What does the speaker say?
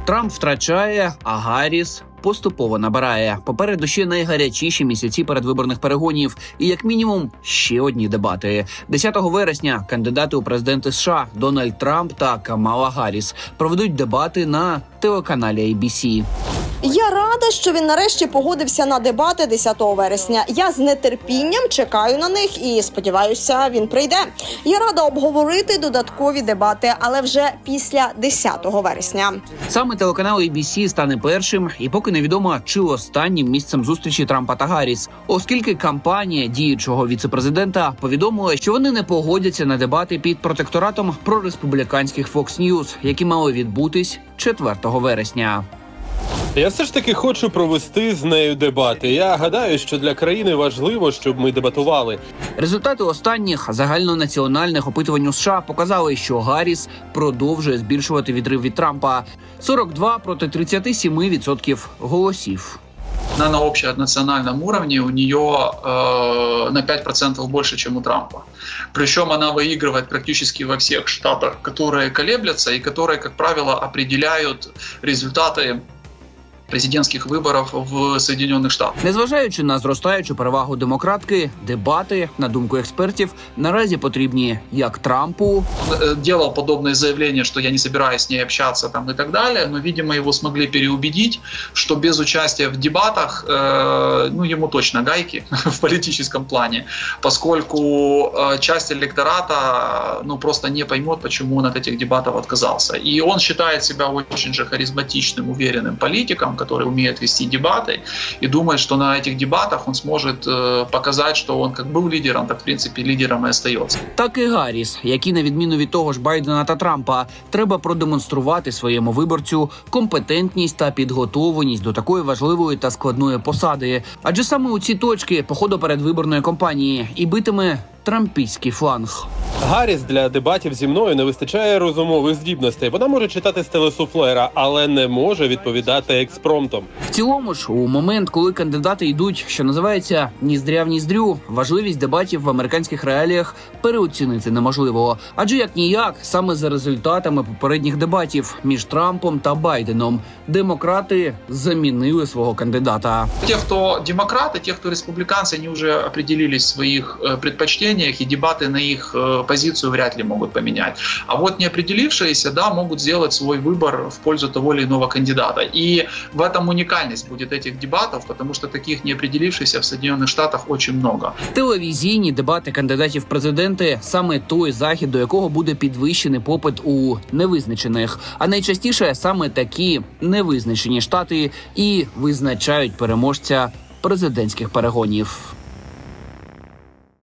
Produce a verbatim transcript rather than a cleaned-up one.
Трамп втрачає, а Гарріс поступово набирає. Попереду ще найгарячіші місяці передвиборних перегонів і, як мінімум, ще одні дебати. десятого вересня кандидати у президенти США Дональд Трамп та Камала Гарріс проведуть дебати на телеканалі ей бі сі. Я рада, що він нарешті погодився на дебати десятого вересня. Я з нетерпінням чекаю на них і сподіваюся, він прийде. Я рада обговорити додаткові дебати, але вже після десятого вересня. Саме телеканал ей бі сі стане першим і поки невідомо, чи останнім місцем зустрічі Трампа та Гарріс, оскільки кампанія діючого віце-президента повідомила, що вони не погодяться на дебати під протекторатом прореспубліканських Fox News, які мали відбутись четвертого вересня. Я все ж таки хочу провести з нею дебати. Я гадаю, що для країни важливо, щоб ми дебатували. Результати останніх загальнонаціональних опитувань у США показали, що Гарріс продовжує збільшувати відрив від Трампа – сорок два проти тридцяти семи відсотків голосів. Она на общенациональном уровне у нее э, на пять процентов больше, чем у Трампа. Причем она выигрывает практически во всех штатах, которые колеблятся и которые, как правило, определяют результаты президентських виборів в Соединенных Штатах. Незважаючи на зростаючу перевагу демократки, дебати, на думку експертів, наразі потрібні як Трампу. Делал подобные заявления, что я не собираюсь с ней общаться там, и так далее, но, видимо, его смогли переубедить, что без участия в дебатах, э, ну, ему точно гайки в политическом плане, поскольку э, часть электората, ну, просто не поймет, почему он от этих дебатов отказался. И он считает себя очень же харизматичным, уверенным политиком, который умеет вести дебаты, и думает, что на этих дебатах он сможет э, показать, что он как был лидером, так в принципе лидером и остается. Так і Гарріс, який, на відміну від того ж Байдена та Трампа, треба продемонструвати своєму виборцю компетентність та підготовленість до такої важливої та складної посади. Адже саме у ці точки по ходу передвиборної кампанії і битиме трампійський фланг. Гарріс для дебатів зі мною не вистачає розумових здібностей. Вона може читати з телесуфлера, але не може відповідати експромтом. В цілому ж, у момент, коли кандидати йдуть, що називається «ніздря в ніздрю», важливість дебатів в американських реаліях переоцінити неможливо. Адже як-ніяк, саме за результатами попередніх дебатів між Трампом та Байденом, демократи замінили свого кандидата. Те, хто демократи, те, хто республіканці, вони вже определились в своїх предпочтениях, і дебати на їх позицию вряд ли могут поменять. А вот неопределившиеся, да, могут сделать свой выбор в пользу того или иного кандидата. И в этом уникальность будет этих дебатов, потому что таких неопределившихся в Соединенных Штатах очень много. Телевізійні дебати кандидатів в президенти – саме той захід, до якого буде підвищений попит у невизначених. А найчастіше саме такі невизначені штати і визначають переможця президентських перегонів.